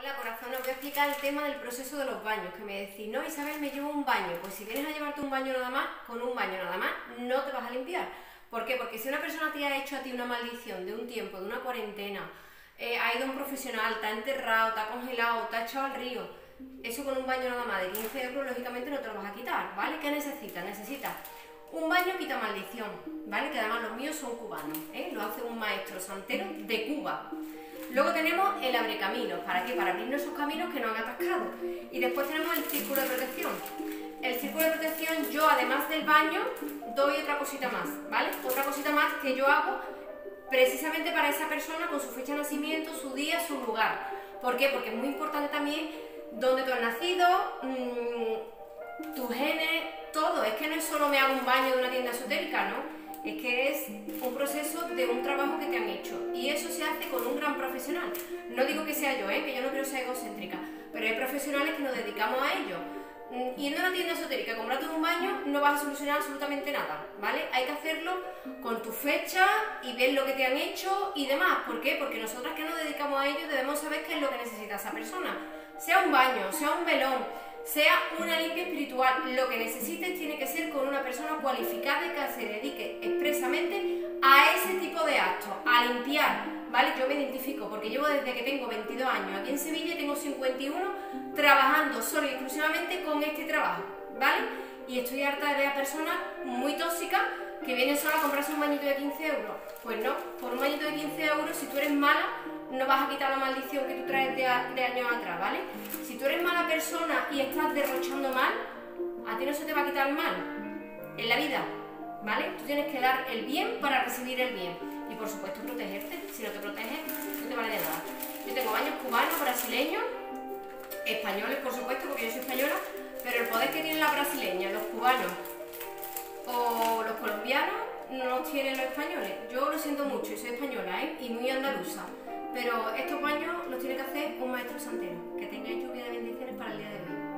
Hola corazón, os voy a explicar el tema del proceso de los baños, que me decís, no Isabel, me llevo un baño. Pues si vienes a llevarte un baño nada más, con un baño nada más, no te vas a limpiar. ¿Por qué? Porque si una persona te ha hecho a ti una maldición de un tiempo, de una cuarentena, ha ido a un profesional, te ha enterrado, te ha congelado, te ha echado al río, eso con un baño nada más de 15 euros, lógicamente no te lo vas a quitar, ¿vale? ¿Qué necesitas? Necesitas un baño quita maldición, ¿vale? Que además los míos son cubanos, lo hace un maestro santero de Cuba. Luego tenemos el abrecaminos, ¿para qué? Para abrirnos esos caminos que nos han atascado. Y después tenemos el círculo de protección. El círculo de protección, yo además del baño, doy otra cosita más, ¿vale? Otra cosita más que yo hago precisamente para esa persona con su fecha de nacimiento, su día, su lugar. ¿Por qué? Porque es muy importante también dónde tú has nacido, tus genes, todo. Es que no es solo me hago un baño de una tienda esotérica, ¿no? Es que es un proceso de un trabajo que te han hecho y eso se hace con un gran profesional. No digo que sea yo, que yo no quiero ser egocéntrica, pero hay profesionales que nos dedicamos a ello. Yendo a una tienda esotérica, comprarte un baño, no vas a solucionar absolutamente nada, ¿vale? Hay que hacerlo con tu fecha y ver lo que te han hecho y demás. ¿Por qué? Porque nosotras que nos dedicamos a ello debemos saber qué es lo que necesita esa persona. Sea un baño, sea un velón, sea una limpia espiritual, lo que necesites tiene que ser con una persona cualificada y que se dedique expresamente a ese tipo de actos, a limpiar, ¿vale? Yo me identifico porque llevo desde que tengo 22 años aquí en Sevilla y tengo 51 trabajando solo y exclusivamente con este trabajo, ¿vale? Y estoy harta de ver a personas muy tóxicas que vienen solo a comprarse un bañito de 15 euros. Pues no, por un bañito de 15 euros, si tú eres mala, no vas a quitar la maldición que tú traes de años atrás, ¿vale? Si tú eres mala persona y estás derrochando mal, a ti no se te va a quitar mal en la vida, ¿vale? Tú tienes que dar el bien para recibir el bien. Y por supuesto protegerte. Si no te proteges, no te vale de nada. Yo tengo baños cubanos, brasileños, españoles por supuesto, porque yo soy española, pero el poder que tienen la brasileña, los cubanos o los colombianos no los tienen los españoles. Yo lo siento mucho, y soy española, y muy andaluza, pero estos baños los tiene que hacer un maestro santero. Que tengáis lluvia de bendiciones para el día de hoy.